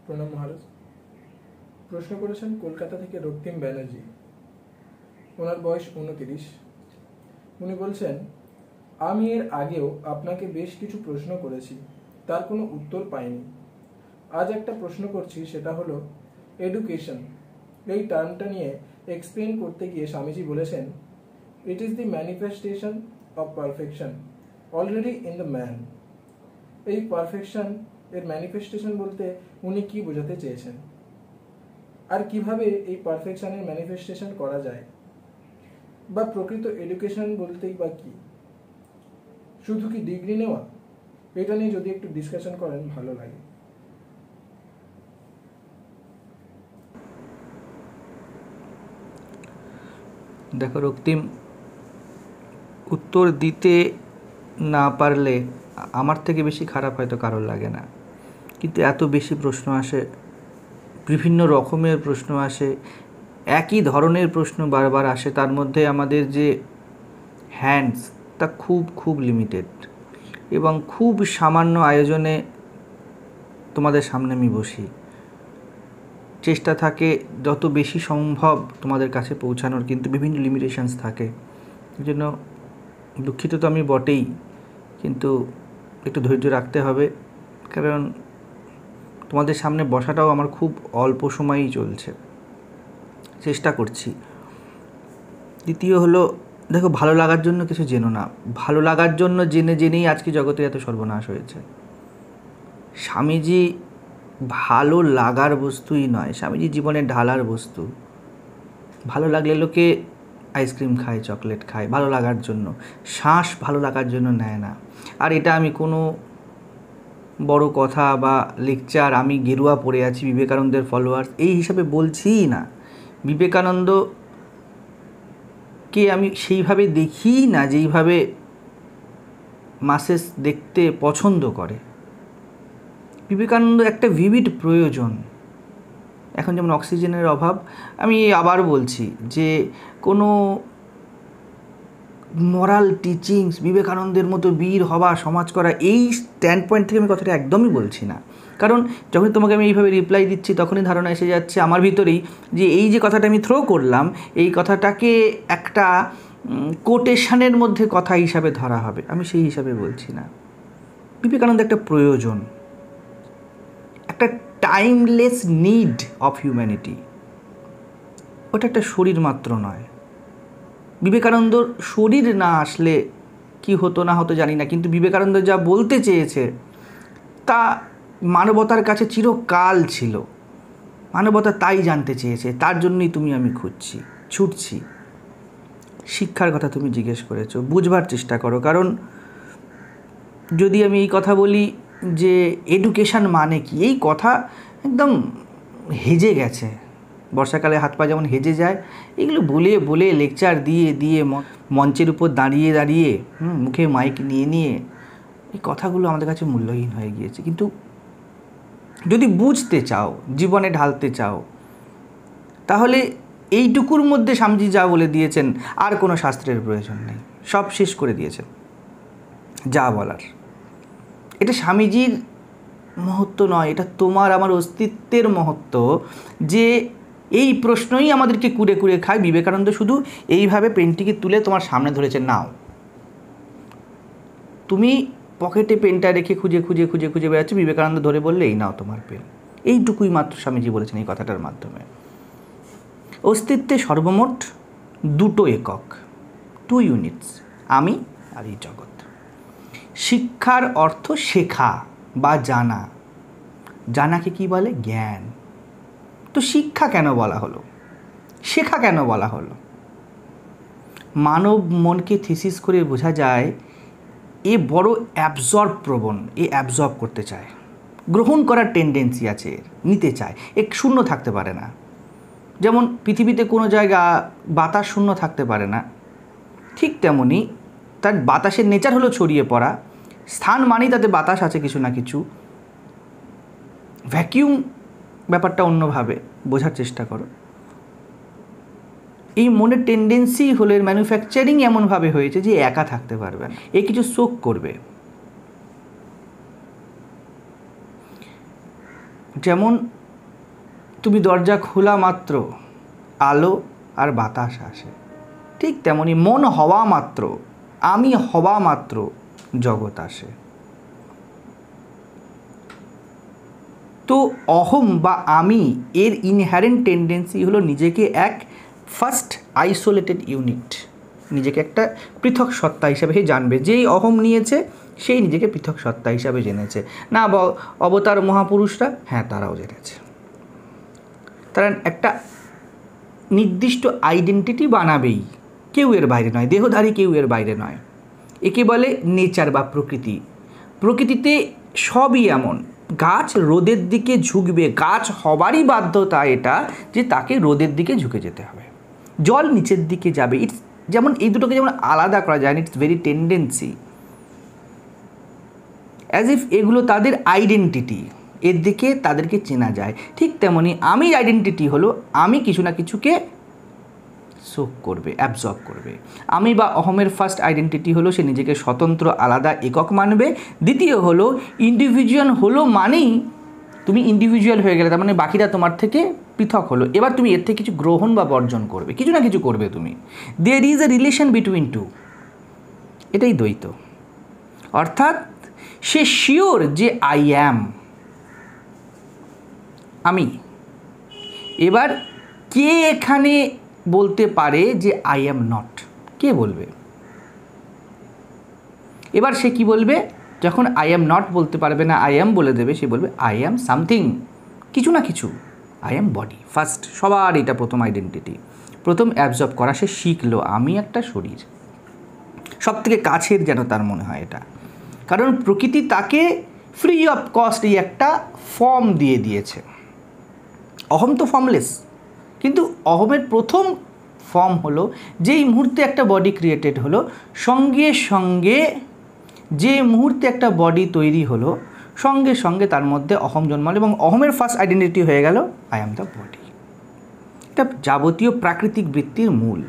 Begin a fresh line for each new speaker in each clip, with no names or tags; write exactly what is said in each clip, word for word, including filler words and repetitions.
প্রণাম মহারাজ। প্রশ্ন করেছেন কলকাতা থেকে রক্তিম ব্যানার্জি। ওনার বয়স উনতিরিশ। উনি বলছেন, আমি এর আগেও আপনাকে বেশ কিছু প্রশ্ন করেছি, তার কোনো উত্তর পাইনি। আজ একটা প্রশ্ন করছি, সেটা হলো এডুকেশন। এই টার্মটা নিয়ে এক্সপ্লেন করতে গিয়ে স্বামীজি বলেছেন, it is the manifestation of perfection already in the man. এই পারফেকশন এর ম্যানিফেস্টেশন বলতে উনি কি বোঝাতে চেয়েছেন, আর কিভাবে এই পারফেকশনের ম্যানিফেস্টেশন করা যায়, বা প্রকৃত এডুকেশন বলতেই বা কি, শুধু কি ডিগ্রি নেওয়া? এটা নিয়ে যদি একটু ডিসকাশন করেন ভালো লাগে।
দেখো রক্তিম, উত্তর দিতে না পারলে আমার থেকে বেশি খারাপ হয়তো কারোর লাগে না, কিন্তু এত বেশি প্রশ্ন আসে, বিভিন্ন রকমের প্রশ্ন আসে, একই ধরনের প্রশ্ন বারবার আসে, তার মধ্যে আমাদের যে হ্যান্ডস তা খুব খুব লিমিটেড, এবং খুব সামান্য আয়োজনে তোমাদের সামনে আমি বসি। চেষ্টা থাকে যত বেশি সম্ভব তোমাদের কাছে পৌঁছানোর, কিন্তু বিভিন্ন লিমিটেশনস থাকে। এই জন্য দুঃখিত তো আমি বটেই, কিন্তু একটু ধৈর্য রাখতে হবে, কারণ তোমাদের সামনে বসাটাও আমার খুব অল্প সময়ই চলছে, চেষ্টা করছি। দ্বিতীয় হলো, দেখো, ভালো লাগার জন্য কিছু জেনো না। ভালো লাগার জন্য জেনে জেনেই আজকে জগতে এত সর্বনাশ হয়েছে। স্বামীজি ভালো লাগার বস্তুই নয়, স্বামীজি জীবনে ঢালার বস্তু। ভালো লাগলে লোকে আইসক্রিম খায়, চকলেট খায় ভালো লাগার জন্য, শ্বাস ভালো লাগার জন্য নেয় না। আর এটা আমি কোনো বড় কথা বা লেকচার, আমি গেরুয়া পড়ে আছি, বিবেকানন্দের ফলোয়ার্স এই হিসাবে বলছিই না। বিবেকানন্দকে আমি সেইভাবে দেখি না যেইভাবে মাসেস দেখতে পছন্দ করে। বিবেকানন্দ একটা ভিভিড প্রয়োজন। এখন যেমন অক্সিজেনের অভাব, আমি আবার বলছি যে কোনো মরাল টিচিংস, বিবেকানন্দের মতো বীর হওয়া, সমাজ করা, এই স্ট্যান্ড পয়েন্ট থেকে আমি কথাটা একদমই বলছি না। কারণ যখন তোমাকে আমি এইভাবে রিপ্লাই দিচ্ছি, তখনই ধারণা এসে যাচ্ছে আমার ভিতরেই যে এই যে কথাটা আমি থ্রো করলাম, এই কথাটাকে একটা কোটেশনের মধ্যে কথা হিসাবে ধরা হবে। আমি সেই হিসাবে বলছি না। বিবেকানন্দ একটা প্রয়োজন, একটা টাইমলেস নিড অফ হিউম্যানিটি। ওটা একটা শরীর মাত্র নয়। বিবেকানন্দর শরীর না আসলে কি হতো না হতো জানি না, কিন্তু বিবেকানন্দ যা বলতে চেয়েছে তা মানবতার কাছে চিরকাল ছিল। মানবতা তাই জানতে চেয়েছে, তার জন্যই তুমি আমি খুঁজছি, ছুটছি। শিক্ষার কথা তুমি জিজ্ঞেস করেছো, বুঝবার চেষ্টা করো। কারণ যদি আমি এই কথা বলি যে এডুকেশান মানে কি, এই কথা একদম হেজে গেছে। বর্ষাকালে হাত পা যেমন হেজে যায়, এগুলো বলে বলে লেকচার দিয়ে দিয়ে মঞ্চের উপর দাঁড়িয়ে দাঁড়িয়ে হুম মুখে মাইক নিয়ে নিয়ে এই কথাগুলো আমাদের কাছে মূল্যহীন হয়ে গিয়েছে। কিন্তু যদি বুঝতে চাও, জীবনে ঢালতে চাও, তাহলে এইটুকুর মধ্যে স্বামীজি যা বলে দিয়েছেন, আর কোনো শাস্ত্রের প্রয়োজন নেই, সব শেষ করে দিয়েছেন যা বলার। এটা স্বামীজির মহত্ব নয়, এটা তোমার আমার অস্তিত্বের মহত্ব, যে এই প্রশ্নই আমাদেরকে কুড়ে কুড়ে খায়। বিবেকানন্দ শুধু এইভাবে পেনটিকে তুলে তোমার সামনে ধরেছে, নাও। তুমি পকেটে পেনটা রেখে খুঁজে খুঁজে খুঁজে খুঁজে বেড়াচ্ছ, বিবেকানন্দ ধরে বললে এই নাও তোমার পেন। এইটুকুই মাত্র স্বামীজি বলেছেন এই কথাটার মাধ্যমে। অস্তিত্বে সর্বমোট দুটো একক, টু ইউনিটস, আমি আর এই জগৎ। শিক্ষার অর্থ শেখা বা জানা। জানাকে কি বলে? জ্ঞান। তো শিক্ষা কেন বলা হলো, শেখা কেন বলা হলো? মানব মনকে থিসিস করে বোঝা যায় এ বড় অ্যাবজর্ব প্রবণ, এ অ্যাবজর্ব করতে চায়, গ্রহণ করার টেন্ডেন্সি আছে, নিতে চায়, এক শূন্য থাকতে পারে না। যেমন পৃথিবীতে কোনো জায়গা বাতাস শূন্য থাকতে পারে না, ঠিক তেমনি তার বাতাসের নেচার হলো ছড়িয়ে পড়া। স্থান মানেই তাতে বাতাস আছে কিছু না কিছু। ভ্যাকিউম ব্যাপারটা অন্যভাবে বোঝার চেষ্টা করো। এই মনের টেন্ডেন্সি হলে ম্যানুফ্যাকচারিং এমনভাবে হয়েছে যে একা থাকতে পারবে না, এ কিছু শোক করবে। যেমন তুমি দরজা খোলা মাত্র আলো আর বাতাস আসে, ঠিক তেমনি মন হওয়া মাত্র, আমি হওয়া মাত্র জগৎ আসে। তো অহম বা আমি এর ইনহ্যারেন্ট টেন্ডেন্সি হলো নিজেকে এক ফার্স্ট আইসোলেটেড ইউনিট, নিজেকে একটা পৃথক সত্তা হিসাবে জানবে। যেই অহম নিয়েছে সেই নিজেকে পৃথক সত্তা হিসাবে জেনেছে। না অবতার মহাপুরুষরা, হ্যাঁ তারাও জেনেছে। তারা একটা নির্দিষ্ট আইডেন্টিটি বানাবেই, কেউ এর বাইরে নয়, দেহধারী কেউ এর বাইরে নয়। একে বলে নেচার বা প্রকৃতি। প্রকৃতিতে সবই এমন, গাছ রোদের দিকে ঝুঁকবে, গাছ হবারই বাধ্যতা এটা যে তাকে রোদের দিকে ঝুঁকে যেতে হবে। জল নিচের দিকে যাবে, ইটস যেমন এই দুটোকে যেমন আলাদা করা যায়, it's very tendency, as if এগুলো তাদের আইডেন্টিটি, এর দিকে তাদেরকে চেনা যায়। ঠিক তেমনি আমি আইডেন্টিটি হলো আমি কিছু না কিছুকে সোক করবে, অ্যাবজর্ব করবে। আমি বা অহমের ফার্স্ট আইডেন্টিটি হলো সে নিজেকে স্বতন্ত্র আলাদা একক মানবে। দ্বিতীয় হলো ইন্ডিভিজুয়াল হলো মানেই তুমি ইন্ডিভিজুয়াল হয়ে গেলে, তার মানে বাকিরা তোমার থেকে পৃথক হলো। এবার তুমি এর থেকে কিছু গ্রহণ বা বর্জন করবে, কিছু না কিছু করবে তুমি। There is a relation between two, এটাই দ্বৈত। অর্থাৎ সে শিওর যে আই অ্যাম, আমি। এবার কে এখানে বলতে পারে যে আই অ্যাম নট? কে বলবে? এবার সে কি বলবে? যখন আই অ্যাম নট বলতে পারবে না, আই অ্যাম বলে দেবে, সে বলবে আই অ্যাম সামথিং, কিছু না কিছু। আই অ্যাম বডি ফার্স্ট, সবার এটা প্রথম আইডেন্টিটি, প্রথম অ্যাবজর্ব করা সে শিখলো আমি একটা শরীর। সব থেকে কাছের যেন তার মনে হয় এটা, কারণ প্রকৃতি তাকে ফ্রি অফ কস্ট এই একটা ফর্ম দিয়ে দিয়েছে। অহম তো ফর্মলেস, কিন্তু অহমের প্রথম ফর্ম হলো যেই মুহূর্তে একটা বডি ক্রিয়েটেড হলো, সঙ্গে সঙ্গে যে মুহূর্তে একটা বডি তৈরি হলো সঙ্গে সঙ্গে তার মধ্যে অহম জন্মালো এবং অহমের ফার্স্ট আইডেন্টিটি হয়ে গেল আই অ্যাম দ্য বডি। এটা যাবতীয় প্রাকৃতিক বৃত্তির মূল।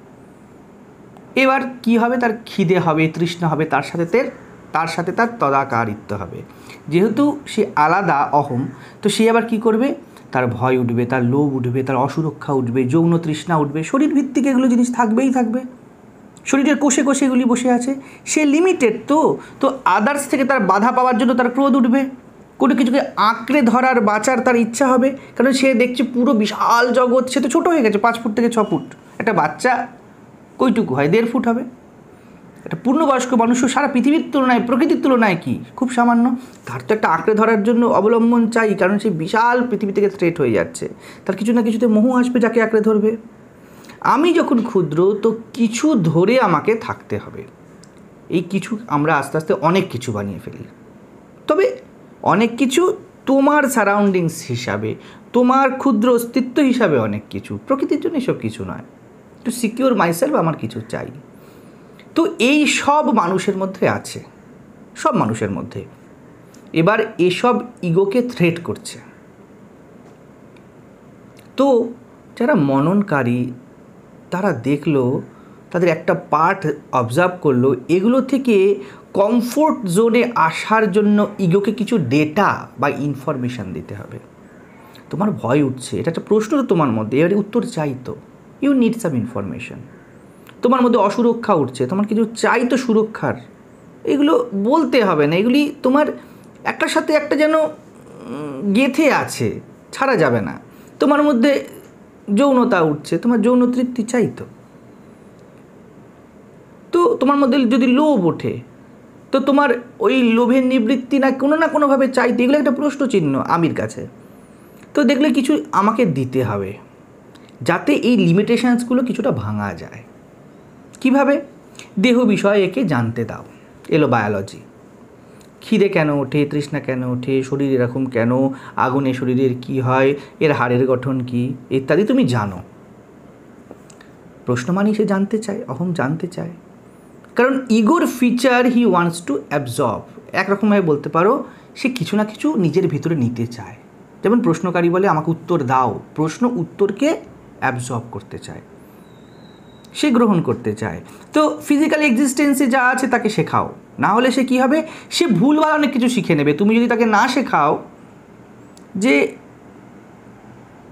এবার কি হবে? তার খিদে হবে, তৃষ্ণা হবে, তার সাথে তার সাথে তার তদাকারিত্ব হবে। যেহেতু সে আলাদা অহম, তো সে আবার কি করবে? তার ভয় উঠবে, তার লোভ উঠবে, তার অসুরক্ষা উঠবে, যৌন তৃষ্ণা উঠবে, শরীর ভিত্তিক এগুলো জিনিস থাকবেই থাকবে। শরীরের কোষে কোষে এগুলি বসে আছে। সে লিমিটেড, তো তো আদার্স থেকে তার বাধা পাওয়ার জন্য তার ক্রোধ উঠবে, কোনো কিছুকে আঁকড়ে ধরার বাঁচার তার ইচ্ছা হবে। কারণ সে দেখছে পুরো বিশাল জগৎ, সে তো ছোটো হয়ে গেছে, পাঁচ ফুট থেকে ছ ফুট। একটা বাচ্চা কইটুকু হয়? দেড় ফুট হবে। একটা পূর্ণবয়স্ক মানুষও সারা পৃথিবীর তুলনায়, প্রকৃতির তুলনায় কি খুব সামান্য। তার তো একটা আঁকড়ে ধরার জন্য অবলম্বন চাই, কারণ সে বিশাল পৃথিবী থেকে থ্রেট হয়ে যাচ্ছে। তার কিছু না কিছুতে মোহ আসবে যাকে আঁকড়ে ধরবে। আমি যখন ক্ষুদ্র, তো কিছু ধরে আমাকে থাকতে হবে। এই কিছু আমরা আস্তে আস্তে অনেক কিছু বানিয়ে ফেলি। তবে অনেক কিছু তোমার সারাউন্ডিংস হিসাবে, তোমার ক্ষুদ্র অস্তিত্ব হিসাবে অনেক কিছু, প্রকৃতির জন্য এসব কিছু নয়। টু সিকিউর মাইসেলফ আমার কিছু চাই। তো এই সব মানুষের মধ্যে আছে, সব মানুষের মধ্যে। এবার এসব ইগোকে থ্রেট করছে। তো যারা মননকারী তারা দেখলো, তাদের একটা পার্ট অবজার্ভ করলো, এগুলো থেকে কমফোর্ট জোনে আসার জন্য ইগোকে কিছু ডেটা বা ইনফরমেশান দিতে হবে। তোমার ভয় উঠছে, এটা একটা প্রশ্ন তো তোমার মধ্যে, এবারে উত্তর চাই তো, ইউ নিড সাম ইনফরমেশান। তোমার মধ্যে অসুরক্ষা উঠছে, তোমার কিছু চাই তো সুরক্ষার, এগুলো বলতে হবে না, এগুলি তোমার একটার সাথে একটা যেন গেঁথে আছে, ছাড়া যাবে না। তোমার মধ্যে যৌনতা উঠছে, তোমার যৌন তৃপ্তি চাই তো। তো তোমার মধ্যে যদি লোভ ওঠে, তো তোমার ওই লোভের নিবৃত্তি না কোনো না কোনোভাবে চাইতে, এগুলো একটা প্রশ্ন চিহ্ন আমির কাছে। তো দেখলে কিছু আমাকে দিতে হবে যাতে এই লিমিটেশানসগুলো কিছুটা ভাঙা যায়। কিভাবে? দেহ বিষয়ে একে জানতে দাও। এলো বায়োলজি। খিদে কেন ওঠে, তৃষ্ণা কেন ওঠে, শরীর এরকম কেন, আগুনে শরীরের কি হয়, এর হাড়ের গঠন কি ইত্যাদি তুমি জানো। প্রশ্ন মানেই সে জানতে চায়, অহম জানতে চায়। কারণ ইগোর feature he wants to absorb. একরকমভাবে বলতে পারো সে কিছু না কিছু নিজের ভিতরে নিতে চায়। যেমন প্রশ্নকারী বলে আমাকে উত্তর দাও, প্রশ্ন উত্তরকে অ্যাবজর্ব করতে চায়, সে গ্রহণ করতে চায়। তো ফিজিক্যাল এক্সিস্টেন্সে যা আছে তাকে শেখাও, না হলে সে কী হবে? সে ভুলভাল অনেক কিছু শিখে নেবে। তুমি যদি তাকে না শেখাও যে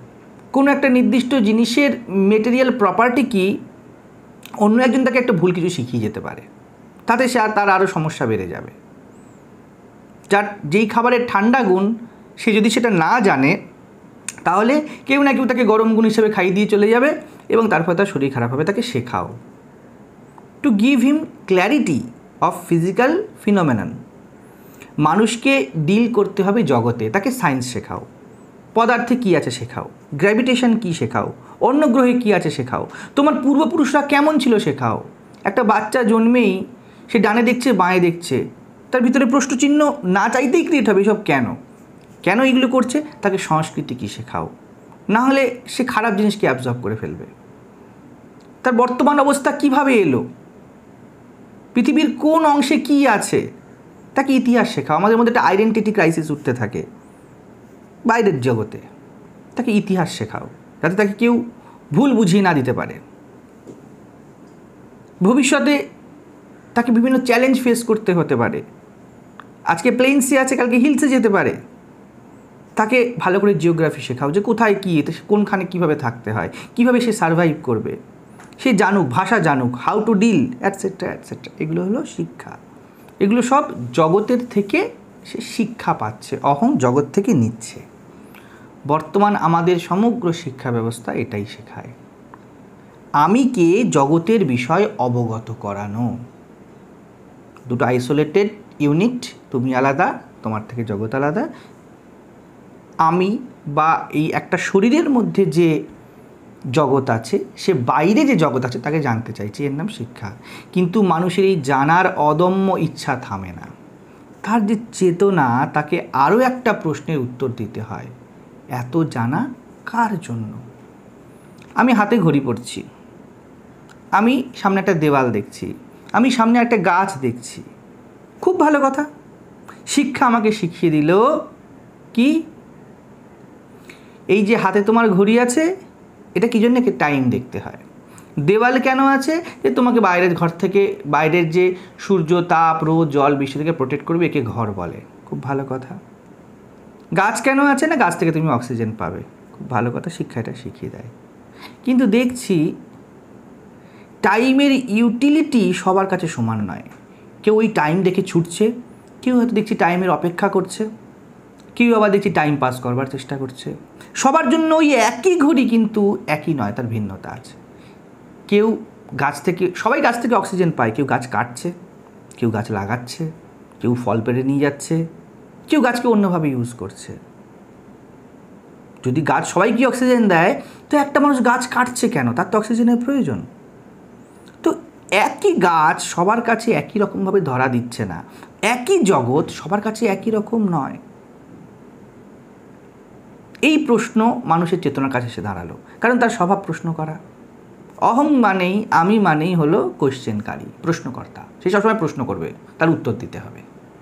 কোনো একটা নির্দিষ্ট জিনিসের মেটেরিয়াল প্রপার্টি কি, অন্য একজন তাকে একটা ভুল কিছু শিখিয়ে যেতে পারে, তাতে সে আর তার আরও সমস্যা বেড়ে যাবে। যার যেই খাবারের ঠান্ডা গুণ সে যদি সেটা না জানে, তাহলে কেউ না কেউ তাকে গরম গুণ হিসেবে খাইয়ে দিয়ে চলে যাবে এবং তারপর তার শরীর খারাপ হবে। তাকে শেখাও, to give him clarity of physical phenomenon. মানুষকে ডিল করতে হবে জগতে, তাকে সায়েন্স শেখাও, পদার্থে কী আছে শেখাও, গ্র্যাভিটেশন কী শেখাও, অন্য গ্রহে কী আছে শেখাও, তোমার পূর্বপুরুষরা কেমন ছিল শেখাও। একটা বাচ্চা জন্মেই সে ডানে দেখছে বাঁয়ে দেখছে, তার ভিতরে প্রশ্নচিহ্ন না চাইতেই ক্রিয়েট হবে। এসব কেন কেন এগুলো করছে, তাকে সংস্কৃতি কী শেখাও, না হলে সে খারাপ জিনিসকে অ্যাবজর্ব করে ফেলবে। তার বর্তমান অবস্থা কিভাবে এলো, পৃথিবীর কোন অংশে কী আছে, তাকে ইতিহাস শেখাও। আমাদের মধ্যে একটা আইডেন্টিটি ক্রাইসিস উঠতে থাকে বাইরের জগতে, তাকে ইতিহাস শেখাও যাতে তাকে কেউ ভুল বুঝিয়ে না দিতে পারে। ভবিষ্যতে তাকে বিভিন্ন চ্যালেঞ্জ ফেস করতে হতে পারে, আজকে প্লেন্সে আছে কালকে হিলসে যেতে পারে, তাকে ভালো করে জিওগ্রাফি শেখাও, যে কোথায় কী, কোনখানে কীভাবে থাকতে হয়, কীভাবে সে সারভাইভ করবে, সে জানুক, ভাষা জানুক, how to deal etcetera etcetera. এগুলো হলো শিক্ষা। এগুলো সব জগতের থেকে সে শিক্ষা পাচ্ছে, অহং জগৎ থেকে নিচ্ছে। বর্তমান আমাদের সমগ্র শিক্ষা ব্যবস্থা এটাই শেখায়, আমিকে জগতের বিষয় অবগত করানো। দুটো আইসোলেটেড ইউনিট, তুমি আলাদা, তোমার থেকে জগৎ আলাদা। আমি বা এই একটা শরীরের মধ্যে যে জগৎ আছে, সে বাইরে যে জগৎ আছে তাকে জানতে চাইছে, এর নাম শিক্ষা। কিন্তু মানুষের এই জানার অদম্য ইচ্ছা থামে না, তার যে চেতনা, তাকে আরও একটা প্রশ্নের উত্তর দিতে হয়, এত জানা কার জন্য? আমি হাতে ঘড়ি পড়ছি, আমি সামনে একটা দেওয়াল দেখছি, আমি সামনে একটা গাছ দেখছি, খুব ভালো কথা। শিক্ষা আমাকে শিখিয়ে দিল কি, এই যে হাতে তোমার ঘড়ি আছে, এটা কী জন্য? কি টাইম দেখতে হয়। দেওয়াল কেন আছে? যে তোমাকে বাইরের ঘর থেকে, বাইরের যে সূর্য, তাপ, রোদ, জল, বৃষ্টি থেকে প্রোটেক্ট করবে, একে ঘর বলে, খুব ভালো কথা। গাছ কেন আছে? না গাছ থেকে তুমি অক্সিজেন পাবে, খুব ভালো কথা, শিক্ষা এটা শিখিয়ে দেয়। কিন্তু দেখছি টাইমের ইউটিলিটি সবার কাছে সমান নয়। কেউ ওই টাইম দেখে ছুটছে, কেউ হয়তো দেখছি টাইমের অপেক্ষা করছে, কেউ আবার দেখছি টাইম পাস করবার চেষ্টা করছে। সবার জন্য ওই একই ঘড়ি কিন্তু একই নয়, তার ভিন্নতা আছে। কেউ গাছ থেকে, সবাই গাছ থেকে অক্সিজেন পায়, কেউ গাছ কাটছে, কেউ গাছ লাগাচ্ছে, কেউ ফল পেড়ে নিয়ে যাচ্ছে, কেউ গাছকে অন্যভাবে ইউজ করছে। যদি গাছ সবাইকে অক্সিজেন দেয়, তো একটা মানুষ গাছ কাটছে কেন? তার তো অক্সিজেনের প্রয়োজন। তো একই গাছ সবার কাছে একই রকমভাবে ধরা দিচ্ছে না, একই জগৎ সবার কাছে একই রকম নয়। এই প্রশ্ন মানুষের চেতনার কাছে এসে দাঁড়ালো, কারণ তার স্বভাব প্রশ্ন করা। অহং মানেই, আমি মানেই হলো কোশ্চেনকারী, প্রশ্নকর্তা। সে সবসময় প্রশ্ন করবে, তার উত্তর দিতে হবে।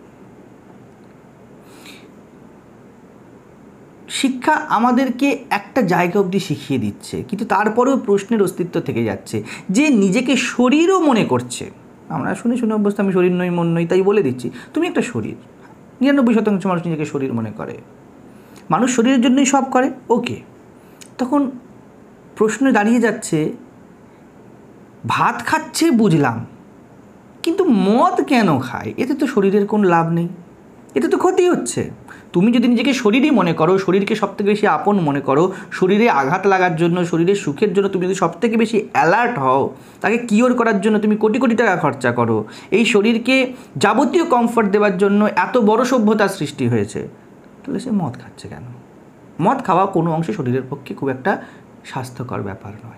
শিক্ষা আমাদেরকে একটা জায়গা অবধি শিখিয়ে দিচ্ছে, কিন্তু তারপরেও প্রশ্নের অস্তিত্ব থেকে যাচ্ছে। যে নিজেকে শরীরও মনে করছে, আমরা শুনে শুনে অভ্যস্ত, আমি শরীর নই, মন নই, তাই বলে দিচ্ছি তুমি একটা শরীর। নিরানব্বই শতাংশ মানুষ নিজেকে শরীর মনে করে, মানুষ শরীরের জন্যই সব করে, ওকে। তখন প্রশ্ন দাঁড়িয়ে যাচ্ছে, ভাত খাচ্ছে বুঝলাম, কিন্তু মদ কেন খায়? এতে তো শরীরের কোনো লাভ নেই, এতে তো ক্ষতি হচ্ছে। তুমি যদি নিজেকে শরীরই মনে করো, শরীরকে সবথেকে বেশি আপন মনে করো, শরীরে আঘাত লাগার জন্য, শরীরের সুখের জন্য তুমি যদি সবথেকে বেশি অ্যালার্ট হও, তাকে কিওর করার জন্য তুমি কোটি কোটি টাকা খরচা করো, এই শরীরকে যাবতীয় কমফর্ট দেওয়ার জন্য এত বড় সভ্যতার সৃষ্টি হয়েছে, তাহলে সে মদ খাচ্ছে কেন? মদ খাওয়া কোনো অংশে শরীরের পক্ষে খুব একটা স্বাস্থ্যকর ব্যাপার নয়।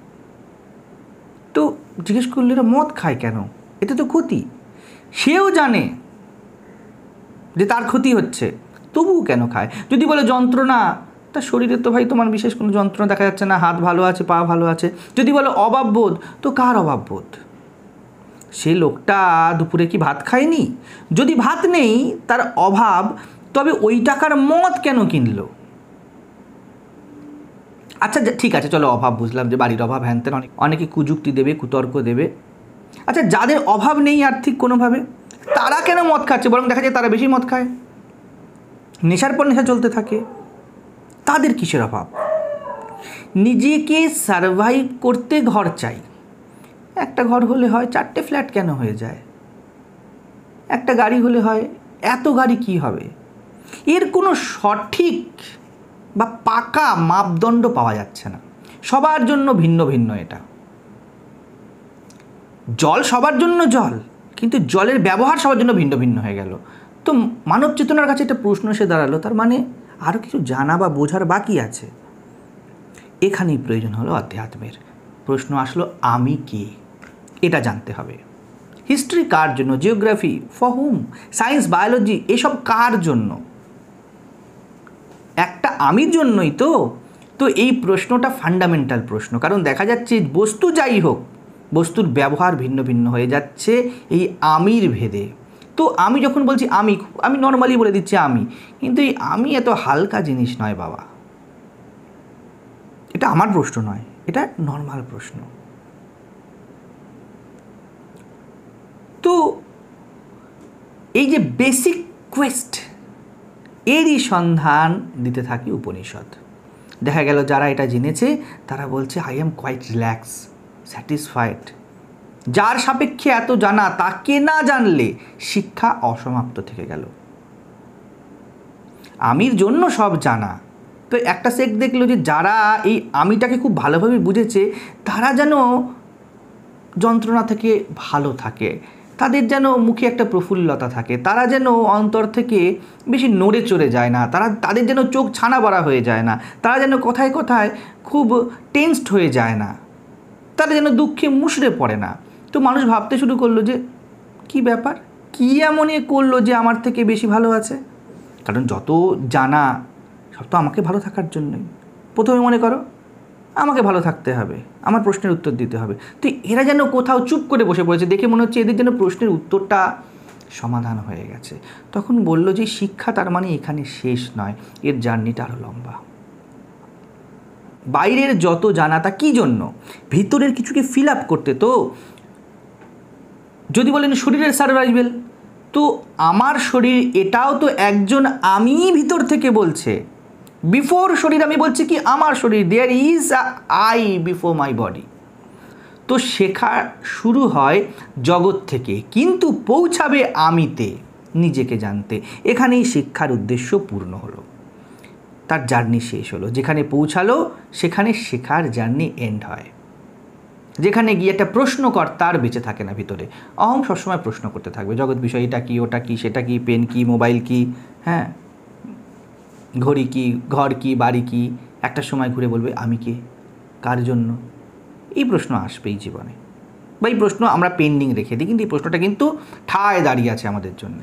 তো জিজ্ঞেস করলে এরা মদ খায় কেন? এতে তো ক্ষতি। সেও জানে যে তার ক্ষতি হচ্ছে, তবুও কেন খায়? যদি বলে যন্ত্রণা, তার শরীরে তো ভাই তোমার বিশেষ কোনো যন্ত্রণা দেখা যাচ্ছে না, হাত ভালো আছে, পা ভালো আছে। যদি বলো অভাববোধ, তো কার অভাববোধ? সে লোকটা দুপুরে কি ভাত খায়নি? যদি ভাত নেই, তার অভাব, তবে ওই টাকার মদ কেন কিনলো? আচ্ছা ঠিক আছে, চলো অভাব বুঝলাম, যে বাড়ির অভাব, হ্যান তেন, অনেক অনেকে কুযুক্তি দেবে, কুতর্ক দেবে। আচ্ছা, যাদের অভাব নেই আর্থিক কোনোভাবে, তারা কেন মদ খাচ্ছে? বরং দেখা যায় তারা বেশি মদ খায়, নেশার পর নেশা চলতে থাকে। তাদের কিসের অভাব? নিজেকে সারভাইভ করতে ঘর চাই। একটা ঘর হলে হয়, চারটে ফ্ল্যাট কেন হয়ে যায়? একটা গাড়ি হলে হয়, এত গাড়ি কি হবে? এর কোনো সঠিক বা পাকা মাপদণ্ড পাওয়া যাচ্ছে না। সবার জন্য ভিন্ন ভিন্ন। এটা জল সবার জন্য জল, কিন্তু জলের ব্যবহার সবার জন্য ভিন্ন ভিন্ন হয়ে গেল। তো মানব চেতনার কাছে একটা প্রশ্ন এসে দাঁড়ালো, তার মানে আরও কিছু জানা বা বোঝার বাকি আছে। এখানেই প্রয়োজন হলো অধ্যাত্মের। প্রশ্ন আসলো, আমি কে? এটা জানতে হবে। হিস্ট্রি কার জন্য? Geography for whom? Science, biology এসব কার জন্য? একটা আমির জন্যই তো। তো এই প্রশ্নটা ফান্ডামেন্টাল প্রশ্ন, কারণ দেখা যাচ্ছে বস্তু যাই হোক, বস্তুর ব্যবহার ভিন্ন ভিন্ন হয়ে যাচ্ছে এই আমির ভেদে। তো আমি যখন বলছি আমি, আমি নর্মালি বলে দিচ্ছি আমি, কিন্তু এই আমি এত হালকা জিনিস নয় বাবা। এটা আমার প্রশ্ন নয়, এটা নর্মাল প্রশ্ন। তো এই যে বেসিক কোয়েস্ট, এরই সন্ধান দিতে থাকি উপনিষদ। দেখা গেল যারা এটা জেনেছে তারা বলছে I am quite relax, satisfied. যার সাপেক্ষে এত জানা, তাকে না জানলে শিক্ষা অসমাপ্ত থেকে গেল। আমির জন্য সব জানা। তো একটা সেক্ট দেখলো যে যারা এই আমিটাকে খুব ভালোভাবে বুঝেছে, তারা যেন যন্ত্রণা থেকে ভালো থাকে, তাদের যেন মুখে একটা প্রফুল্লতা থাকে, তারা যেন অন্তর থেকে বেশি নড়ে চড়ে যায় না, তারা তাদের যেন চোখ ছানা বড়া হয়ে যায় না, তারা যেন কথায় কথায় খুব টেন্সড হয়ে যায় না, তারা যেন দুঃখে মুষড়ে পড়ে না। তো মানুষ ভাবতে শুরু করলো যে কি ব্যাপার, কী এমন এ করলো যে আমার থেকে বেশি ভালো আছে? কারণ যত জানা সব তো আমাকে ভালো থাকার জন্যই। প্রথমে মনে করো আমাকে ভালো থাকতে হবে, আমার প্রশ্নের উত্তর দিতে হবে। তো এরা যেন কোথাও চুপ করে বসে পড়েছে, দেখে মনে হচ্ছে এদের যেন প্রশ্নের উত্তরটা সমাধান হয়ে গেছে। তখন বলল যে শিক্ষা তার মানে এখানে শেষ নয়, এর জার্নিটা আরও লম্বা। বাইরের যত জানা তা কী জন্য? ভিতরের কিছুকে ফিল আপ করতে। তো যদি বলেন শরীরের সার্ভাইভেল, তো আমার শরীর এটাও তো একজন আমি ভিতর থেকে বলছে। বিফোর শরীর আমি বলছি কি আমার শরীর, there is a I before my body. তো শেখা শুরু হয় জগৎ থেকে, কিন্তু পৌঁছাবে আমিতে, নিজেকে জানতে। এখানেই শিক্ষার উদ্দেশ্য পূর্ণ হলো, তার জার্নি শেষ হলো। যেখানে পৌঁছালো সেখানে শেখার জার্নি এন্ড হয়। যেখানে গিয়ে একটা প্রশ্নকর্তার বেঁচে থাকে না ভিতরে। অহং সবসময় প্রশ্ন করতে থাকবে, জগৎ বিষয় এটা কী, ওটা কী, সেটা কী, পেন কী, মোবাইল কী, হ্যাঁ ঘড়ি কী, ঘর কী, বাড়ি কী। একটা সময় ঘুরে বলবে আমি কে, কার জন্য? এই প্রশ্ন আসবেই জীবনে, বা এই প্রশ্ন আমরা পেন্ডিং রেখে দিই, কিন্তু এই প্রশ্নটা কিন্তু ঠায় দাঁড়িয়ে আছে আমাদের জন্য।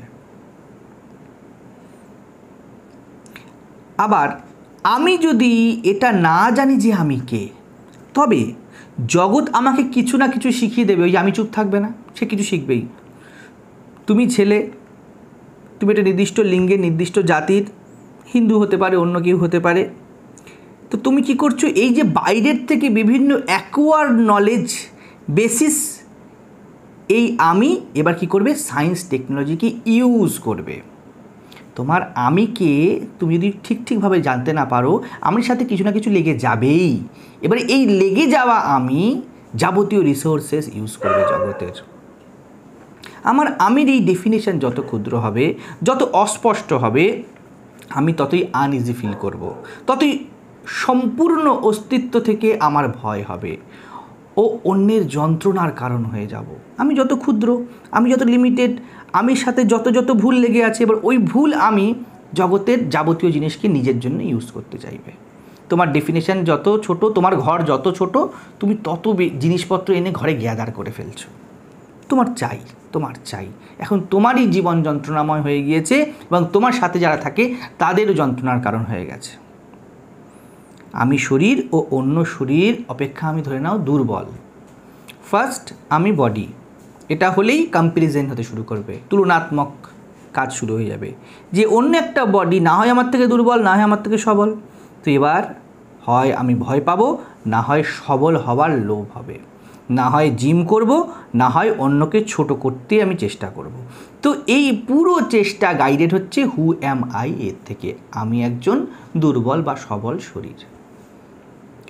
আবার আমি যদি এটা না জানি যে আমি কে, তবে জগৎ আমাকে কিছু না কিছু শিখিয়ে দেবে। ওই যে আমি চুপ থাকবে না, সে কিছু শিখবেই। তুমি ছেলে, তুমি একটা নির্দিষ্ট লিঙ্গের, নির্দিষ্ট জাতির, হিন্দু হতে পারে, অন্য কেউ হতে পারে। তো তুমি কি করছো? এই যে বাইরের থেকে বিভিন্ন অ্যাকোয়ার্ড নলেজ বেসিস, এই আমি এবার কি করবে? সায়েন্স টেকনোলজিকে ইউজ করবে। তোমার আমিকে তুমি যদি ঠিক ঠিকভাবে জানতে না পারো, আমির সাথে কিছু না কিছু লেগে যাবেই। এবারে এই লেগে যাওয়া আমি যাবতীয় রিসোর্সেস ইউজ করবে জগতের। আমার আমির এই ডেফিনেশন যত ক্ষুদ্র হবে, যত অস্পষ্ট হবে, আমি ততই আনইজি ফিল করব, ততই সম্পূর্ণ অস্তিত্ব থেকে আমার ভয় হবে ও অন্যের যন্ত্রণার কারণ হয়ে যাব। আমি যত ক্ষুদ্র, আমি যত লিমিটেড, আমির সাথে যত যত ভুল লেগে আছে, এবার ওই ভুল আমি জগতের যাবতীয় জিনিসকে নিজের জন্য ইউজ করতে চাইবে। তোমার ডেফিনেশন যত ছোট, তোমার ঘর যত ছোট, তুমি তত জিনিসপত্র এনে ঘরে গ্যাদার করে ফেলছো। তোমার চাই, তোমার চাই। এখন তোমারই জীবন যন্ত্রণাময় হয়ে গিয়েছে এবং তোমার সাথে যারা থাকে তাদেরও যন্ত্রণার কারণ হয়ে গেছে। আমি শরীর ও অন্য শরীর অপেক্ষা আমি ধরে নাও দুর্বল। ফার্স্ট আমি বডি, এটা হলেই কম্প্যারিজন হতে শুরু করবে, তুলনাত্মক কাজ শুরু হয়ে যাবে যে অন্য একটা বডি না হয় আমার থেকে দুর্বল, না হয় আমার থেকে সবল। তো এবার হয় আমি ভয় পাবো, না হয় সবল হওয়ার লোভ হবে, না হয় জিম করব, না হয় অন্যকে ছোট করতে আমি চেষ্টা করব। তো এই পুরো চেষ্টা গাইডেড হচ্ছে হু অ্যাম আই এর থেকে, আমি একজন দুর্বল বা সবল শরীর।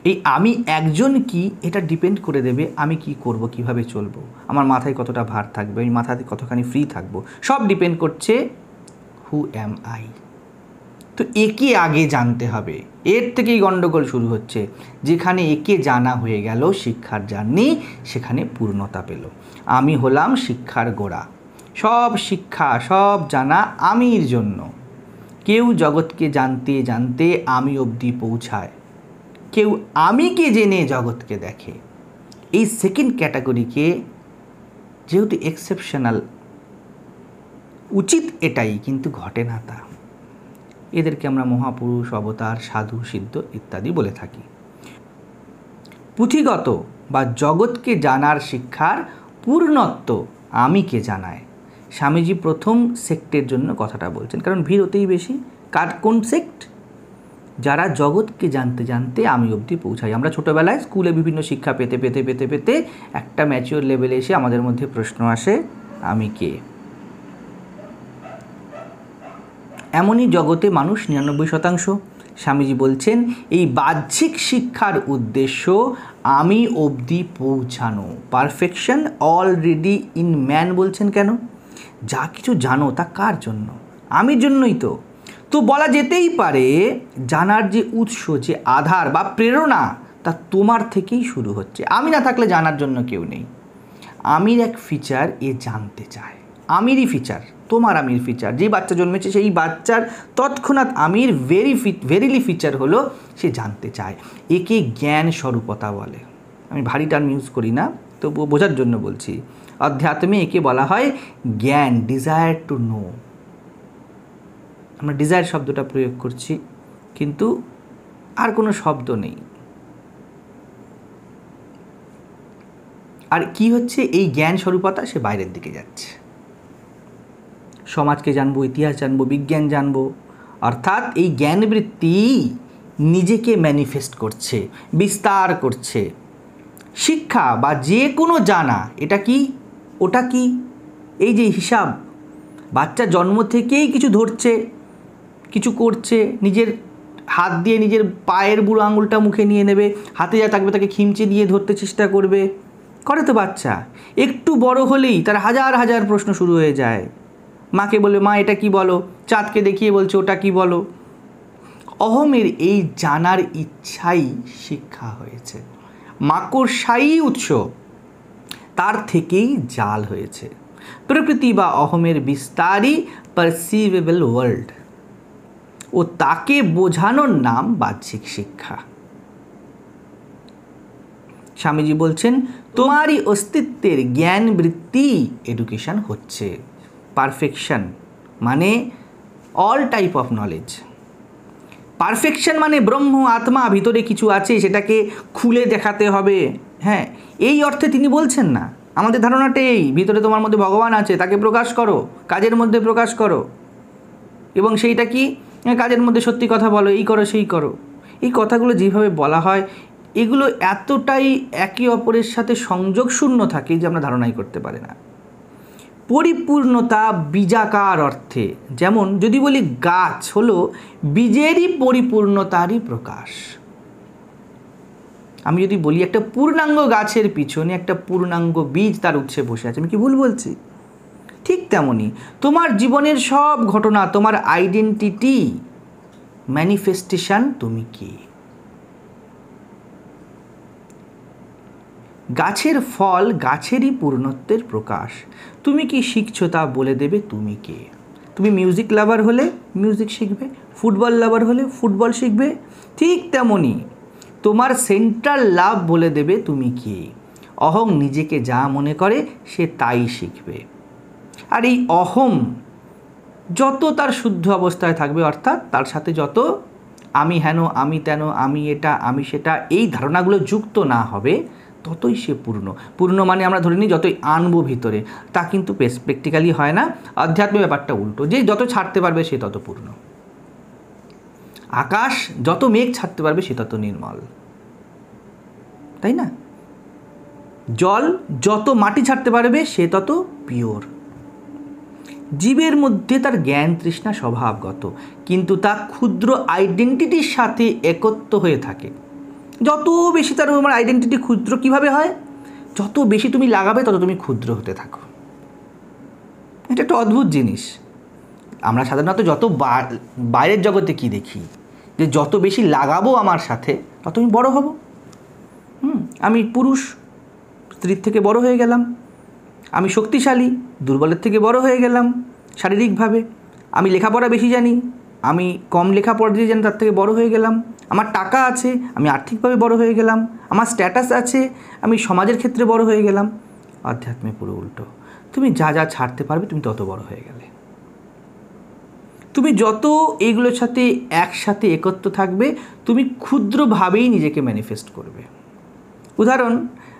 এই আমি একজন কি এটা ডিপেন্ড করে দেবে আমি কি করব, কিভাবে চলবো, আমার মাথায় কতটা ভার থাকবে, আমি মাথাতে কতখানি ফ্রি থাকবো, সব ডিপেন্ড করছে হু অ্যাম আই। তো একে আগে জানতে হবে, এর থেকেই গণ্ডগোল শুরু হচ্ছে। যেখানে একে জানা হয়ে গেল শিক্ষার জার্নি, সেখানে পূর্ণতা পেল। আমি হলাম শিক্ষার গোড়া, সব শিক্ষা সব জানা আমির জন্য। কেউ জগৎকে জানতে জানতে আমি অবধি পৌঁছায়, কেউ আমিকে জেনে জগৎকে দেখে। এই সেকেন্ড ক্যাটাগরিকে যেহেতু এক্সেপশনাল, উচিত এটাই, কিন্তু ঘটে না তা। এদেরকে আমরা মহাপুরুষ, অবতার, সাধু, সিদ্ধ ইত্যাদি বলে থাকি। পুঁথিগত বা জগৎকে জানার শিক্ষার পূর্ণত্ব আমিকে জানায়। স্বামীজি প্রথম সেক্টের জন্য কথাটা বলছেন, কারণ ভিড় হতেই বেশি। কার কোন সেক্ট? যারা জগৎকে জানতে জানতে আমি অবধি পৌঁছাই। আমরা ছোটোবেলায় স্কুলে বিভিন্ন শিক্ষা পেতে পেতে পেতে পেতে একটা ম্যাচিওর লেভেলে এসে আমাদের মধ্যে প্রশ্ন আসে, আমি কে? এমনই জগতে মানুষ নিরানব্বই শতাংশ। স্বামীজি বলছেন এই বাহ্যিক শিক্ষার উদ্দেশ্য আমি অবধি পৌঁছানো, পারফেকশন অলরেডি ইন ম্যান। বলছেন কেন? যা কিছু জানো তা কার জন্য? আমির জন্যই তো। তো বলা যেতেই পারে জানার যে উৎস, যে আধার বা প্রেরণা, তা তোমার থেকেই শুরু হচ্ছে। আমি না থাকলে জানার জন্য কেউ নেই। আমির এক ফিচার, এ জানতে চায়। আমিরই ফিচার, তোমার আমির ফিচার। যেই বাচ্চা জন্মেছে সেই বাচ্চার তৎক্ষণাৎ আমির ভেরি ফি ভেরিলি ফিচার হলো সে জানতে চায়। একে জ্ঞান স্বরূপতা বলে। আমি ভারী টার্ম ইউজ করি না, তবুও বোঝার জন্য বলছি। অধ্যাত্মে একে বলা হয় জ্ঞান, ডিজায়ার টু নো। আমরা ডিজায়ার শব্দটা প্রয়োগ করছি, কিন্তু আর কোনো শব্দ নেই। আর কি হচ্ছে এই জ্ঞান স্বরূপতা? সে বাইরের দিকে যাচ্ছে। সমাজকে জানবো, ইতিহাস জানবো, বিজ্ঞান জানবো, অর্থাৎ এই জ্ঞানবৃত্তি নিজেকে ম্যানিফেস্ট করছে, বিস্তার করছে। শিক্ষা বা যে কোনো জানা, এটা কি ওটা কি, এই যে হিসাব, বাচ্চা জন্ম থেকেই কিছু ধরছে, কিছু করছে, নিজের হাত দিয়ে নিজের পায়ের বুড়ো আঙুলটা মুখে নিয়ে নেবে, হাতে যা থাকবে তাকে খিমচে দিয়ে ধরতে চেষ্টা করবে, করে তো বাচ্চা। একটু বড় হলেই তার হাজার হাজার প্রশ্ন শুরু হয়ে যায়। মাকে বলবে, মা এটা কি বলো, চাঁদকে দেখিয়ে বলছে ওটা কি বলো। অহমের এই জানার ইচ্ছাই শিক্ষা হয়েছে, মাকড়সাই উৎস, তার থেকেই জাল হয়েছে। প্রকৃতি বা অহমের বিস্তারই পারসিভেবল ওয়ার্ল্ড, ও তাকে বোঝানোর নাম বাহ্যিক শিক্ষা। স্বামীজি বলছেন তোমারই অস্তিত্বের জ্ঞান বৃত্তি এডুকেশন হচ্ছে। পারফেকশন মানে all type of knowledge. Perfection মানে ব্রহ্ম, আত্মা, ভিতরে কিছু আছে সেটাকে খুলে দেখাতে হবে। হ্যাঁ, এই অর্থে তিনি বলছেন না। আমাদের ধারণাটা এই, ভিতরে তোমার মধ্যে ভগবান আছে, তাকে প্রকাশ করো, কাজের মধ্যে প্রকাশ করো, এবং সেইটা কি কাজের মধ্যে সত্যি কথা বলো, এই করো সেই করো। এই কথাগুলো যেভাবে বলা হয় এগুলো এতটাই একে অপরের সাথে সংযোগ শূন্য থাকে যে আমরা ধারণাই করতে পারি না। পরিপূর্ণতা বীজাকার অর্থে, যেমন যদি বলি গাছ হলো বীজেরই পরিপূর্ণতারই প্রকাশ। আমি যদি বলি একটা পূর্ণাঙ্গ গাছের পিছনে একটা পূর্ণাঙ্গ বীজ তার উৎসে বসে আছে, আমি কি ভুল বলছি? ঠিক তেমনই তোমার জীবনের সব ঘটনা, তোমার আইডেন্টিটি, ম্যানিফেস্টেশন তুমি কি। গাছের ফল গাছেরই পূর্ণত্বের প্রকাশ। তুমি কি শিখছো তা বলে দেবে তুমি কে। তুমি মিউজিক লাভার হলে মিউজিক শিখবে, ফুটবল লাভার হলে ফুটবল শিখবে। ঠিক তেমনই তোমার সেন্ট্রাল লাভ বলে দেবে তুমি কে। অহং নিজেকে যা মনে করে সে তাই শিখবে। আর এই অহম যত তার শুদ্ধ অবস্থায় থাকবে, অর্থাৎ তার সাথে যত আমি হেন, আমি তেন, আমি এটা, আমি সেটা, এই ধারণাগুলো যুক্ত না হবে, ততই সে পূর্ণ। পূর্ণ মানে আমরা ধরে নিই যতই আনবো ভিতরে, তা কিন্তু প্র্যাকটিক্যালি হয় না। আধ্যাত্মিক ব্যাপারটা উল্টো, যে যত ছাড়তে পারবে সে তত পূর্ণ। আকাশ যত মেঘ ছাড়তে পারবে সে তত নির্মল, তাই না? জল যত মাটি ছাড়তে পারবে সে তত পিওর। জীবের মধ্যে তার জ্ঞান তৃষ্ণা স্বভাবগত, কিন্তু তা ক্ষুদ্র আইডেন্টিটির সাথে একত্র হয়ে থাকে। যত বেশি তার তোমার আইডেন্টিটি ক্ষুদ্র কীভাবে হয়, যত বেশি তুমি লাগাবে তত তুমি ক্ষুদ্র হতে থাকো। এটা একটা অদ্ভুত জিনিস। আমরা সাধারণত যত বাইরের জগতে কি দেখি, যে যত বেশি লাগাবো আমার সাথে তত আমি বড় হব। হুম আমি পুরুষ, স্ত্রীর থেকে বড় হয়ে গেলাম। আমি শক্তিশালী, দুর্বলের থেকে বড় হয়ে গেলাম শারীরিকভাবে। আমি লেখাপড়া বেশি জানি, আমি কম লেখাপড়া দিয়ে জানি তার থেকে বড় হয়ে গেলাম। আমার টাকা আছে, আমি আর্থিকভাবে বড় হয়ে গেলাম। আমার স্ট্যাটাস আছে, আমি সমাজের ক্ষেত্রে বড় হয়ে গেলাম। আধ্যাত্মে পুরো উল্টো। তুমি যা যা ছাড়তে পারবে তুমি তত বড় হয়ে গেলে। তুমি যত এইগুলোর সাথে একসাথে একত্র থাকবে তুমি ক্ষুদ্রভাবেই নিজেকে ম্যানিফেস্ট করবে। উদাহরণ,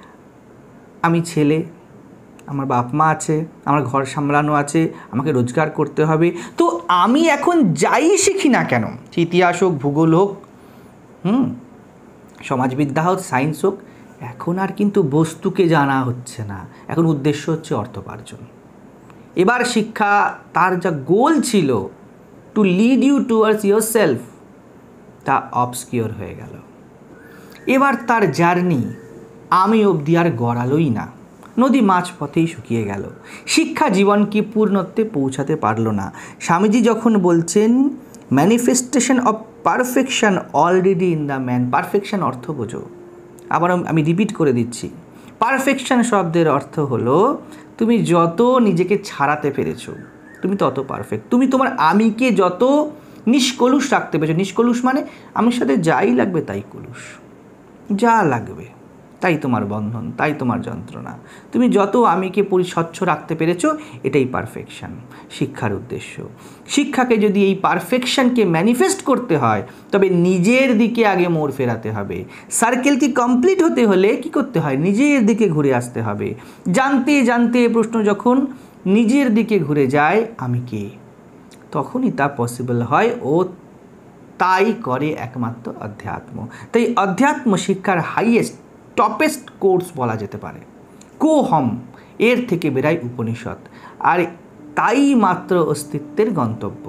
আমি ছেলে, আমার বাপ মা আছে, আমার ঘর সামলানো আছে, আমাকে রোজগার করতে হবে। তো আমি এখন যাই শিখি না কেন, ইতিহাস হোক, ভূগোল হোক, হুম সমাজবিদ্যা হোক, সায়েন্স হোক, এখন আর কিন্তু বস্তুকে জানা হচ্ছে না, এখন উদ্দেশ্য হচ্ছে অর্থোপার্জন। এবার শিক্ষা তার যা গোল ছিল to lead you towards yourself, তা অবস্কিওর হয়ে গেল। এবার তার জার্নি আমি অবধি আর গড়ালোই না, নদী মাঝপথেই শুকিয়ে গেল। শিক্ষা জীবনকে পূর্ণত্বে পৌঁছাতে পারল না। স্বামীজি যখন বলছেন manifestation of perfection already in the man, perfection অর্থ বোঝো। আবার আমি রিপিট করে দিচ্ছি, পারফেকশন শব্দের অর্থ হলো তুমি যত নিজেকে ছাড়াতে পেরেছো তুমি তত পারফেক্ট। তুমি তোমার আমিকে যত নিষ্কলুষ রাখতে পেরেছো, নিষ্কলুষ মানে আমার সাথে যাই লাগবে তাই কলুষ, যা লাগবে তাই তোমার বন্ধন, তাই তোমার যন্ত্রণা। তুমি যত আমিকে পরিস্বচ্ছ রাখতে পেরেছো, এটাই পারফেকশন, শিক্ষার উদ্দেশ্য। শিক্ষাকে যদি এই পারফেকশনকে ম্যানিফেস্ট করতে হয় তবে নিজের দিকে আগে মোড় ফেরাতে হবে। সার্কেলটি কমপ্লিট হতে হলে কি করতে হয়, নিজের দিকে ঘুরে আসতে হবে। জানতে জানতে প্রশ্ন যখন নিজের দিকে ঘুরে যায় আমি কে, তখনই তা পসিবল হয়, ও তাই করে একমাত্র অধ্যাত্ম। তাই অধ্যাত্ম শিক্ষার হাইয়েস্ট টপেস্ট কোর্স বলা যেতে পারে। কোহম, এর থেকে বেরায় উপনিষদ, আর তাই মাত্র অস্তিত্বের গন্তব্য।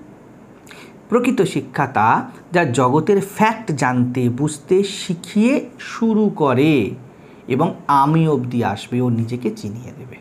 প্রকৃত শিক্ষা তা যা জগতের ফ্যাক্ট জানতে বুঝতে শিখিয়ে শুরু করে এবং আমি অবধি আসবে ও নিজেকে চিনিয়ে দেবে।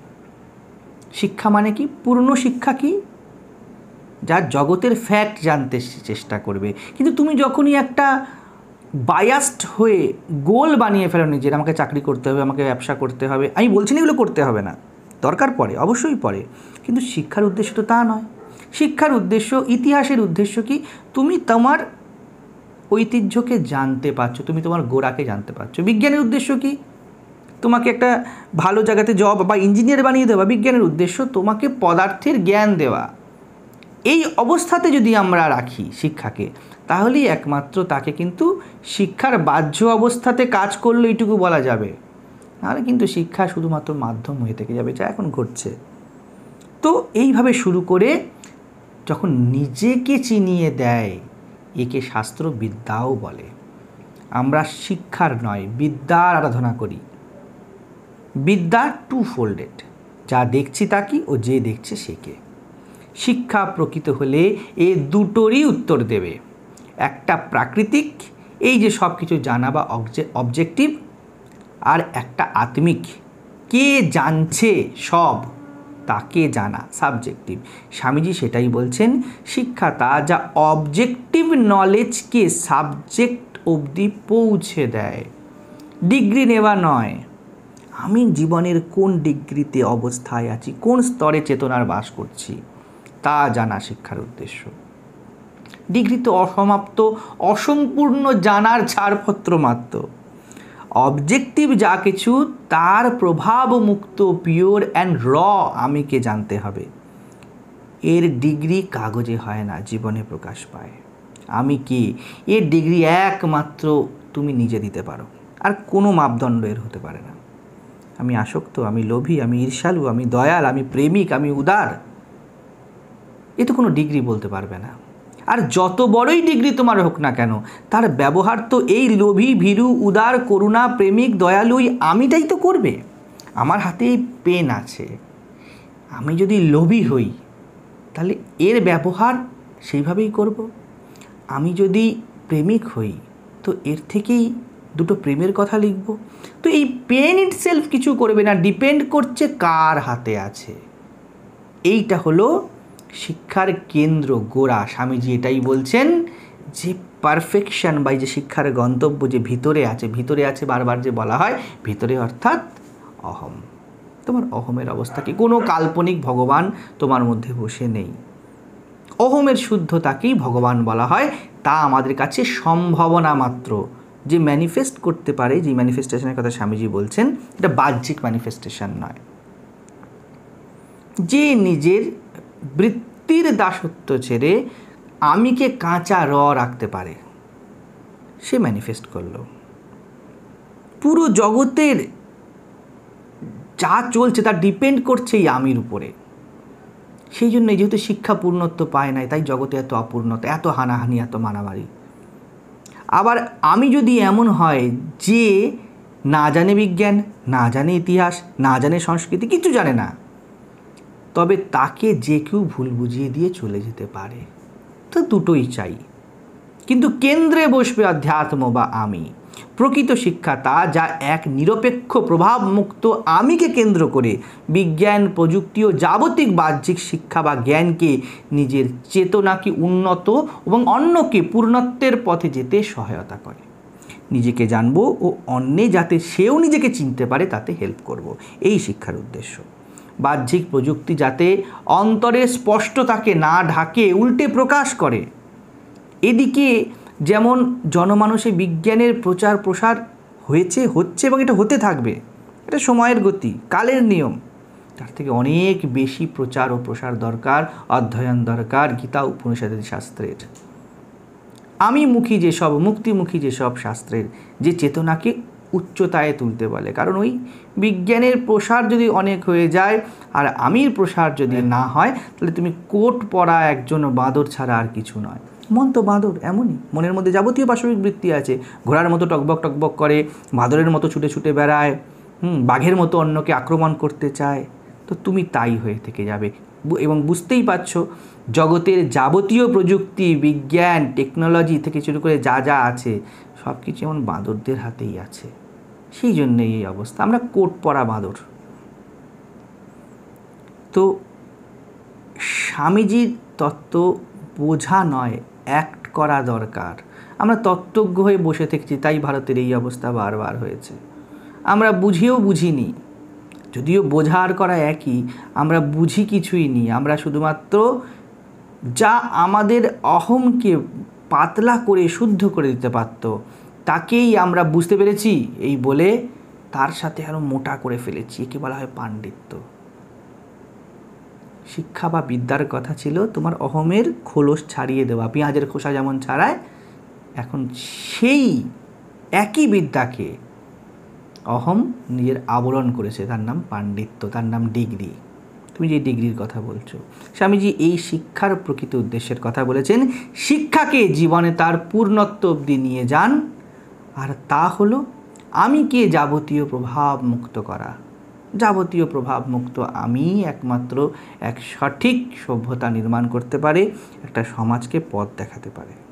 শিক্ষা মানে কি? পূর্ণ শিক্ষা কি? যা জগতের ফ্যাক্ট জানতে চেষ্টা করবে। কিন্তু তুমি যখনই একটা বায়াসড হয়ে গোল বানিয়ে ফেলো নিজের, আমাকে চাকরি করতে হবে, আমাকে ব্যবসা করতে হবে, আমি বলছি না এগুলো করতে হবে না, দরকার পড়ে, অবশ্যই পড়ে, কিন্তু শিক্ষার উদ্দেশ্য তো তা নয়। শিক্ষার উদ্দেশ্য, ইতিহাসের উদ্দেশ্য কি? তুমি তোমার ঐতিহ্যকে জানতে পারছো, তুমি তোমার গোড়াকে জানতে পারছো। বিজ্ঞানের উদ্দেশ্য কি? তোমাকে একটা ভালো জায়গাতে জব বা ইঞ্জিনিয়ার বানিয়ে দেওয়া। বিজ্ঞানের উদ্দেশ্য তোমাকে পদার্থের জ্ঞান দেওয়া। এই অবস্থাতে যদি আমরা রাখি শিক্ষাকে, তাহলেই একমাত্র তাকে কিন্তু শিক্ষার বাহ্য অবস্থাতে কাজ করলে এইটুকু বলা যাবে। নাহলে কিন্তু শিক্ষা শুধুমাত্র মাধ্যম হয়ে থেকে যাবে, যা এখন ঘটছে। তো এইভাবে শুরু করে যখন নিজেকে চিনিয়ে দেয়, একে শাস্ত্র বিদ্যাও বলে। আমরা শিক্ষার নয় বিদ্যার আরাধনা করি। বিদ্যা টু ফোল্ডেড, যা দেখছি তা কি ও যে দেখছে সে কে। শিক্ষা প্রকৃত হলে এ দুটোরই উত্তর দেবে। একটা প্রাকৃতিক, এই যে সব কিছু জানা বা অবজেক্টিভ, আর একটা আত্মিক, কে জানছে সব তাকে জানা, সাবজেক্টিভ। স্বামীজি সেটাই বলছেন, শিক্ষা তা যা অবজেক্টিভ নলেজকে সাবজেক্ট অবধি পৌঁছে দেয়। ডিগ্রি নেওয়া নয়, আমি জীবনের কোন ডিগ্রিতে অবস্থায় আছি, কোন স্তরে চেতনার বাস করছি, তা জানা শিক্ষার উদ্দেশ্য। ডিগ্রি তো অসমাপ্ত, অসম্পূর্ণ জানার ছাড়পত্র মাত্র। অবজেক্টিভ যা কিছু তার প্রভাব মুক্ত পিওর অ্যান্ড র আমিকে জানতে হবে। এর ডিগ্রি কাগজে হয় না, জীবনে প্রকাশ পায়। আমি কি, এর ডিগ্রি একমাত্র তুমি নিজে দিতে পারো, আর কোনো মাপদণ্ড এর হতে পারে না। আমি আসক্ত, আমি লোভী, আমি ঈর্ষালু, আমি দয়াল, আমি প্রেমিক, আমি উদার, এ তো কোনো ডিগ্রি বলতে পারবে না। আর যত বড়ই ডিগ্রি তোমার হোক না কেন, তার ব্যবহার তো এই লোভী, ভীরু, উদার, করুণা, প্রেমিক, দয়ালুই আমিটাই তো করবে। আমার হাতে এই পেন আছে, আমি যদি লোভী হই তাহলে এর ব্যবহার সেইভাবেই করব। আমি যদি প্রেমিক হই তো এর থেকেই দুটো প্রেমের কথা লিখব। তো এই পেন ইটসেলফ কিছু করবে না, ডিপেন্ড করছে কার হাতে আছে। এইটা হলো শিক্ষার কেন্দ্র, গোড়া। স্বামীজি এটাই বলছেন যে পারফেকশন বা যে শিক্ষার গন্তব্য যে ভিতরে আছে, ভিতরে আছে বারবার যে বলা হয়, ভিতরে অর্থাৎ অহম। তোমার অহমের অবস্থা কি? কোনো কাল্পনিক ভগবান তোমার মধ্যে বসে নেই। অহমের শুদ্ধতাকেই ভগবান বলা হয়। তা আমাদের কাছে সম্ভাবনা মাত্র, যে ম্যানিফেস্ট করতে পারে, যে ম্যানিফেস্টেশনের কথা স্বামীজি বলছেন, এটা বাহ্যিক ম্যানিফেস্টেশন নয়। যে নিজের বৃত্তির দাসত্ব ছেড়ে আমিকে কাঁচা র রাখতে পারে, সে ম্যানিফেস্ট করলো। পুরো জগতের যা চলছে তা ডিপেন্ড করছে এই আমির উপরে। সেই জন্যই যেহেতু শিক্ষা পূর্ণত্ব পায় নাই, তাই জগতে এত অপূর্ণতা, এত হানাহানি, এত মারামারি। আবার আমি যদি এমন হয় যে না জানে বিজ্ঞান, না জানে ইতিহাস, না জানে সংস্কৃতি, কিছু জানে না, তবে তাকে যে কেউ ভুল বুঝিয়ে দিয়ে চলে যেতে পারে। তো দুটোই চাই, কিন্তু কেন্দ্রে বসবে অধ্যাত্ম বা আমি। প্রকৃত শিক্ষা তা যা এক নিরপেক্ষ প্রভাবমুক্ত আমিকে কেন্দ্র করে বিজ্ঞান, প্রযুক্তি ও যাবতিক বাহ্যিক শিক্ষা বা জ্ঞানকে নিজের চেতনাকে উন্নত এবং অন্যকে পূর্ণত্বের পথে যেতে সহায়তা করে। নিজেকে জানবো ও অন্যে যাতে সেও নিজেকে চিনতে পারে তাতে হেল্প করব, এই শিক্ষার উদ্দেশ্য। বাহ্যিক প্রযুক্তি যাতে অন্তরে স্পষ্টতাকে না ঢাকে, উল্টে প্রকাশ করে। এদিকে যেমন জনমানসে বিজ্ঞানের প্রচার প্রসার হয়েছে, হচ্ছে এবং এটা হতে থাকবে, এটা সময়ের গতি, কালের নিয়ম। তার থেকে অনেক বেশি প্রচার ও প্রসার দরকার, অধ্যয়ন দরকার গীতা উপনিষদের শাস্ত্রের। আমি মুখী যেসব, মুক্তিমুখী যেসব শাস্ত্রের, যে চেতনাকে উচ্চতায় তুলতে বলে। কারণ ওই বিজ্ঞানের প্রসার যদি অনেক হয়ে যায় আর আমির প্রসার যদি না হয়, তাহলে তুমি কোট পরা একজন বাঁদর ছাড়া আর কিছু নয়। মন তো বাঁদর, এমনই মনের মধ্যে যাবতীয় পাশবিক বৃত্তি আছে। ঘোড়ার মতো টকবক টকবক করে, বাঁদরের মতো ছুটে ছুটে বেড়ায়, হুম বাঘের মতো অন্যকে আক্রমণ করতে চায়। তো তুমি তাই হয়ে থেকে যাবে। এবং বুঝতেই পারছো, জগতের যাবতীয় প্রযুক্তি, বিজ্ঞান, টেকনোলজি থেকে শুরু করে যা যা আছে সব কিছু এমন বাঁদরদের হাতেই আছে। সেই জন্যই এই অবস্থা, আমরা কোট পরা বাঁদর। তো স্বামীজির তত্ত্ব বোঝা নয়, অ্যাক্ট করা দরকার। আমরা তত্ত্বজ্ঞ হয়ে বসে থেকেছি, তাই ভারতের এই অবস্থা বারবার হয়েছে। আমরা বুঝেও বুঝিনি, যদিও বোঝার করা একই, আমরা বুঝি কিছুই নি। আমরা শুধুমাত্র যা আমাদের অহমকে পাতলা করে শুদ্ধ করে দিতে পারত, তাকেই আমরা বুঝতে পেরেছি এই বলে তার সাথে আরও মোটা করে ফেলেছি। একে বলা হয় পাণ্ডিত্য। শিক্ষা বা বিদ্যার কথা ছিল তোমার অহমের খোলস ছাড়িয়ে দেওয়া, পেঁয়াজের খোসা যেমন ছাড়ায়, এখন সেই একই বিদ্যাকে অহম নিজের আবরণ করেছে, তার নাম পাণ্ডিত্য, তার নাম ডিগ্রি। তুমি যে ডিগ্রির কথা বলছো, স্বামীজি এই শিক্ষার প্রকৃত উদ্দেশ্যের কথা বলেছেন। শিক্ষাকে জীবনে তার পূর্ণত্ব অবধি নিয়ে যান, আর তা হলো আমিকে যাবতীয় প্রভাব মুক্ত করা। যাবতীয় প্রভাব মুক্ত আমি একমাত্র এক সঠিক সভ্যতা নির্মাণ করতে পারে, একটা সমাজকে পথ দেখাতে পারে।